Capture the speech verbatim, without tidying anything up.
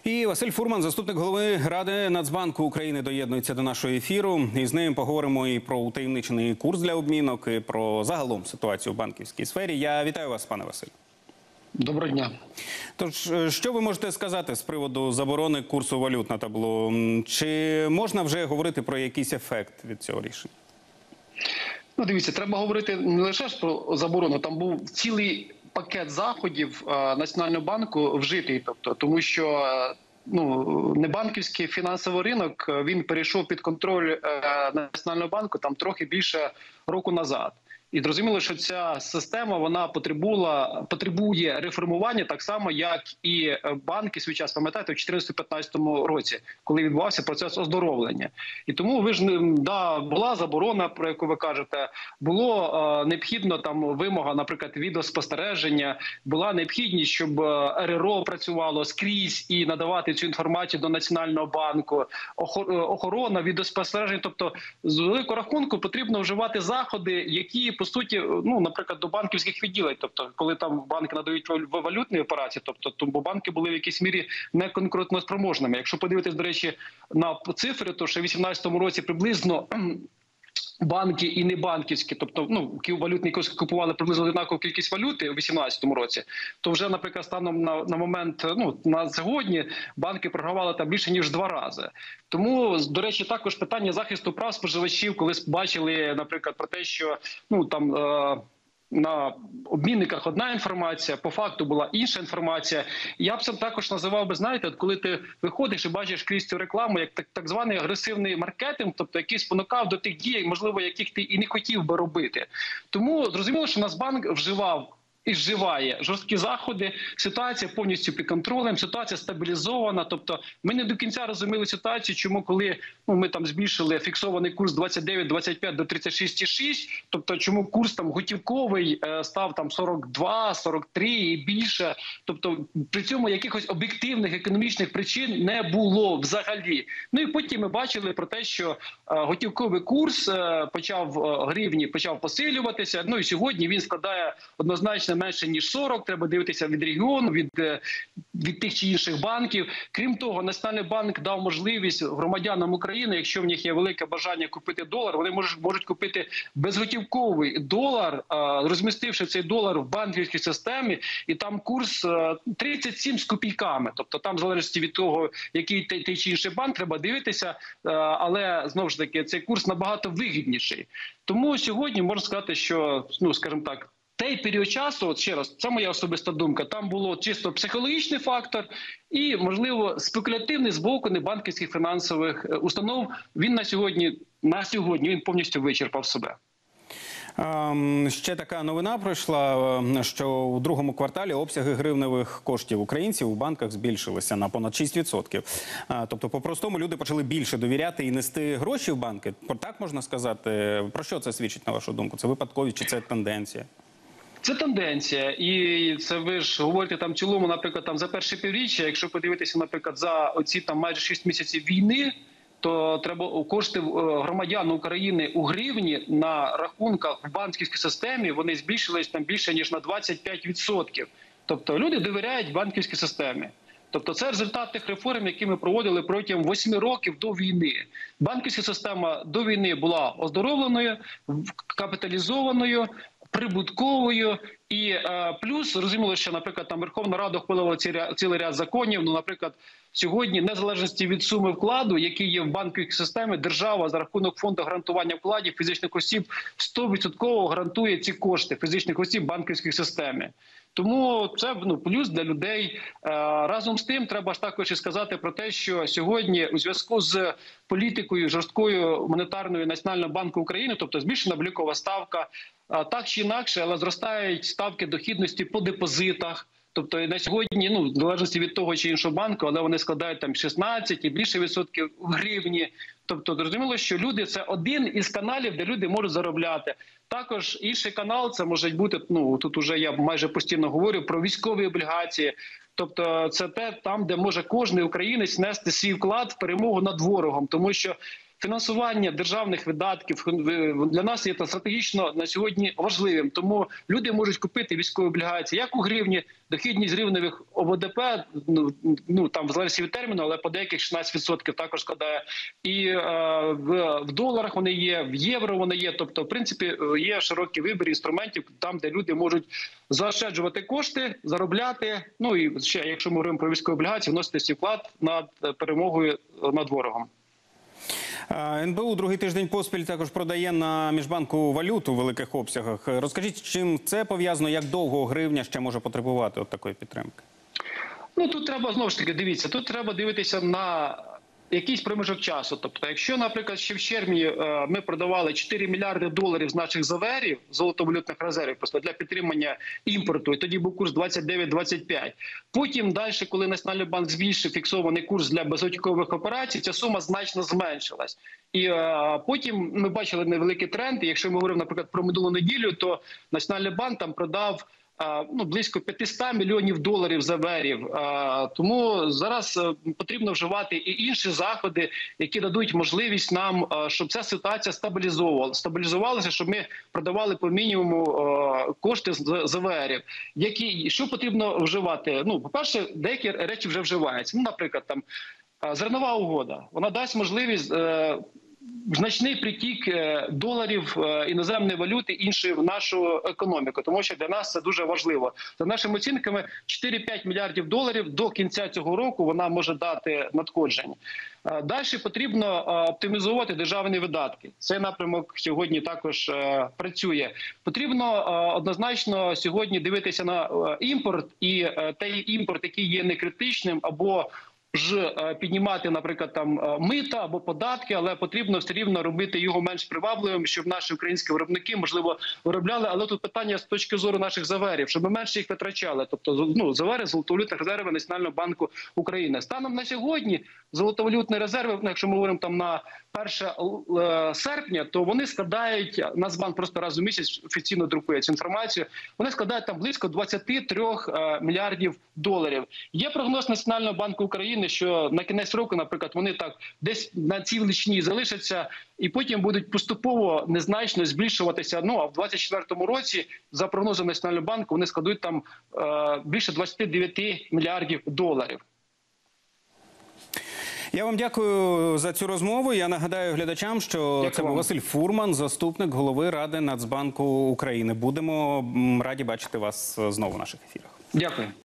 І Василь Фурман, заступник голови Ради Нацбанку України, доєднується до нашого ефіру. І з ним поговоримо і про утаємничений курс для обмінок, і про загалом ситуацію в банківській сфері. Я вітаю вас, пане Василь. Доброго дня. Тож, що ви можете сказати з приводу заборони курсу валют на табло? Чи можна вже говорити про якийсь ефект від цього рішення? Ну, дивіться, треба говорити не лише про заборону, там був цілий пакет заходів а, Національного банку вжитий, тобто, тому що ну, небанківський фінансовий ринок, він перейшов під контроль а, Національного банку там трохи більше року назад. І зрозуміло, що ця система вона потребувала, потребує реформування так само, як і банки свій час, пам'ятаєте, у чотирнадцятому-п'ятнадцятому році, коли відбувався процес оздоровлення. І тому ви ж да, була заборона, про яку ви кажете, було е, необхідно там вимога, наприклад, відеоспостереження, була необхідність, щоб ер ер о працювало скрізь і надавати цю інформацію до Національного банку, охорона, відеоспостереження. Тобто, з великого рахунку потрібно вживати заходи, які по суті, ну, наприклад, до банківських відділень, тобто, коли там банки надають валютні операції, тобто, тому банки були в якійсь мірі неконкурентоспроможними. Якщо подивитись, до речі, на цифри, то ще в вісімнадцятому році приблизно банки і небанківські, тобто, ну, валютні купували приблизно однакову кількість валюти у вісімнадцятому році, то вже, наприклад, станом на, на момент, ну, на сьогодні банки програвали там більше, ніж два рази. Тому, до речі, також питання захисту прав споживачів, коли бачили, наприклад, про те, що, ну, там, е на обмінниках одна інформація, по факту була інша інформація. Я б це також називав би, знаєте, от коли ти виходиш і бачиш крізь цю рекламу, як так, так званий агресивний маркетинг, тобто який спонукав до тих дій, можливо, яких ти і не хотів би робити. Тому зрозуміло, що Нацбанк вживав і вживає жорсткі заходи, ситуація повністю під контролем, ситуація стабілізована. Тобто ми не до кінця розуміли ситуацію, чому коли ну, ми там збільшили фіксований курс двадцять дев'ять двадцять п'ять до тридцять шість цілих шість, тобто чому курс там готівковий е, став там сорок два, сорок три і більше. Тобто при цьому якихось об'єктивних економічних причин не було взагалі. Ну і потім ми бачили про те, що е, готівковий курс е, почав е, гривні почав посилюватися. Ну і сьогодні він складає однозначно менше, ніж сорок, треба дивитися від регіону, від, від тих чи інших банків. Крім того, Національний банк дав можливість громадянам України, якщо в них є велике бажання купити долар, вони можуть, можуть купити безготівковий долар, розмістивши цей долар в банківській системі, і там курс тридцять сім з копійками. Тобто там, в залежності від того, який той, той чи інший банк, треба дивитися, але, знову ж таки, цей курс набагато вигідніший. Тому сьогодні можна сказати, що, ну, скажімо так, той період часу, от ще раз, це моя особиста думка, там було чисто психологічний фактор і, можливо, спекулятивний з боку небанківських фінансових установ. Він на сьогодні, на сьогодні він повністю вичерпав себе. Ще така новина пройшла, що у другому кварталі обсяги гривневих коштів українців у банках збільшилися на понад шість відсотків. Тобто, по-простому, люди почали більше довіряти і нести гроші в банки. Так можна сказати? Про що це свідчить, на вашу думку? Це випадковість чи це тенденція? Це тенденція, і це ви ж говорите там в цілому, наприклад, там за перше півріччя, якщо подивитися, наприклад, за оці там майже шість місяців війни, то треба кошти громадян України у гривні на рахунках в банківській системі, вони збільшились там більше, ніж на двадцять п'ять відсотків. Тобто люди довіряють банківській системі. Тобто це результат тих реформ, які ми проводили протягом восьми років до війни. Банківська система до війни була оздоровленою, капіталізованою, прибутковою і е, плюс, розуміло, що, наприклад, там Верховна Рада ухвалила цілий ряд законів. Ну, наприклад, сьогодні, незалежності від суми вкладу, який є в банківській системі, держава за рахунок фонду гарантування вкладів фізичних осіб сто відсотків гарантує ці кошти фізичних осіб в банківській системі. Тому це ну, плюс для людей. Разом з тим, треба ж також і сказати про те, що сьогодні у зв'язку з політикою жорсткою монетарною Національного банку України, тобто збільшена облікова ставка, так чи інакше, але зростають ставки дохідності по депозитах. Тобто на сьогодні, ну, в залежності від того чи іншого банку, але вони складають там шістнадцять і більше відсотків в гривні. Тобто, зрозуміло, що люди – це один із каналів, де люди можуть заробляти. Також інший канал – це може бути, ну, тут уже я майже постійно говорю про військові облігації. Тобто це те, там, де може кожен українець нести свій вклад в перемогу над ворогом. Тому що фінансування державних видатків для нас є стратегічно на сьогодні важливим. Тому люди можуть купити військові облігації як у гривні, дохідність гривневих ОВДП, ну, ну там в залежності від терміну, але по деяких шістнадцять відсотків також складає. І е, в, в доларах вони є, в євро вони є. Тобто, в принципі, є широкий вибір інструментів там, де люди можуть заощаджувати кошти, заробляти. Ну і ще, якщо ми говоримо про військові облігації, вносити свій вклад над перемогою над ворогом. ен бе у другий тиждень поспіль також продає на міжбанку валюту у великих обсягах. Розкажіть, чим це пов'язано, як довго гривня ще може потребувати от такої підтримки? Ну, тут треба, знову ж таки, дивіться, тут треба дивитися на якийсь проміжок часу. Тобто, якщо, наприклад, ще в червні ми продавали чотири мільярди доларів з наших заверів, золотовалютних резервів, просто для підтримання імпорту, і тоді був курс двадцять дев'ять двадцять п'ять. Потім далі, коли Національний банк збільшив фіксований курс для безготівкових операцій, ця сума значно зменшилась. І а, потім ми бачили невеликий тренд. І якщо ми говоримо, наприклад, про минулу неділю, то Національний банк там продав ну, близько п'ятсот мільйонів доларів заверів. Тому зараз потрібно вживати і інші заходи, які дадуть можливість нам, щоб ця ситуація стабілізувалася, стабілізувалася, щоб ми продавали по мінімуму кошти з заверів. Які, що потрібно вживати? Ну, по-перше, деякі речі вже вживаються. Ну, наприклад, там зернова угода. Вона дасть можливість значний притік доларів іноземної валюти іншої в нашу економіку, тому що для нас це дуже важливо. За нашими оцінками, чотири-п'ять мільярдів доларів до кінця цього року вона може дати надходження. Далі потрібно оптимізувати державні видатки. Цей напрямок сьогодні також працює. Потрібно однозначно сьогодні дивитися на імпорт, і той імпорт, який є некритичним або ж піднімати, наприклад, там мита або податки, але потрібно все рівно робити його менш привабливим, щоб наші українські виробники, можливо, виробляли. Але тут питання з точки зору наших заверів, щоб ми менше їх витрачали. Тобто, ну, завери, золотовалютних резерви Національного банку України. Станом на сьогодні золотовалютні резерви, якщо ми говоримо там на перше серпня, то вони складають, Нацбанк просто раз у місяць офіційно друкує цю інформацію, вони складають там близько двадцять три мільярдів доларів. Є прогноз Національного банку України, що на кінець року, наприклад, вони так десь на цій величині залишаться і потім будуть поступово незначно збільшуватися. Ну, а в двадцять четвертому році, за прогнозом Національного банку, вони складуть там е, більше двадцять дев'ять мільярдів доларів. Я вам дякую за цю розмову. Я нагадаю глядачам, що дякую. Це був Василь Фурман, заступник голови Ради Нацбанку України. Будемо раді бачити вас знову в наших ефірах. Дякую.